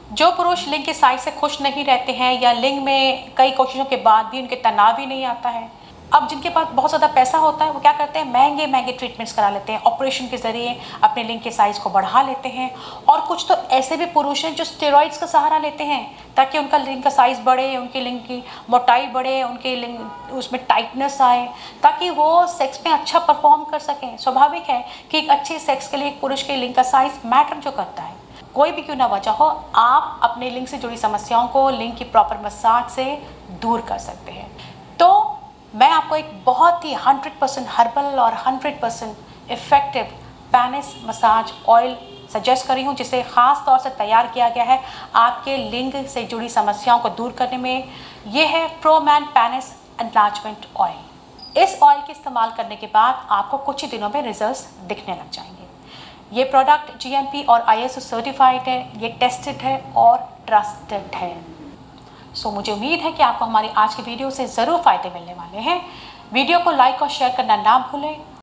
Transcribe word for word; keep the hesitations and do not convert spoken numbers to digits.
जो पुरुष लिंग के साइज से खुश नहीं रहते हैं या लिंग में कई कोशिशों के बाद भी उनके तनाव ही नहीं आता है, अब जिनके पास बहुत ज़्यादा पैसा होता है वो क्या करते हैं, महंगे महंगे ट्रीटमेंट्स करा लेते हैं, ऑपरेशन के ज़रिए अपने लिंग के साइज़ को बढ़ा लेते हैं। और कुछ तो ऐसे भी पुरुष हैं जो स्टेरॉइड्स का सहारा लेते हैं ताकि उनका लिंग का साइज़ बढ़े, उनके लिंग की मोटाई बढ़े, उनके लिंग उसमें टाइटनेस आए, ताकि वो सेक्स में अच्छा परफॉर्म कर सकें। स्वाभाविक है कि एक अच्छे सेक्स के लिए एक पुरुष के लिंग का साइज़ मैटर जो करता है। कोई भी क्यों ना वजह हो, आप अपने लिंग से जुड़ी समस्याओं को लिंग की प्रॉपर मसाज से दूर कर सकते हैं। तो मैं आपको एक बहुत ही हंड्रेड परसेंट हर्बल और hundred percent effective penis massage oil suggest करी हूँ, जिसे ख़ास तौर से तैयार किया गया है आपके लिंग से जुड़ी समस्याओं को दूर करने में। ये है प्रोमैन पेनिस एनलार्जमेंट ऑयल। इस ऑयल के इस्तेमाल करने के बाद आपको कुछ ही दिनों में रिजल्ट्स दिखने लग जाएंगे। ये प्रोडक्ट जी एम पी और आई एस ओ सर्टिफाइड है, ये टेस्टेड है और ट्रस्टेड है। सो मुझे उम्मीद है कि आपको हमारी आज की वीडियो से ज़रूर फ़ायदे मिलने वाले हैं। वीडियो को लाइक और शेयर करना ना भूलें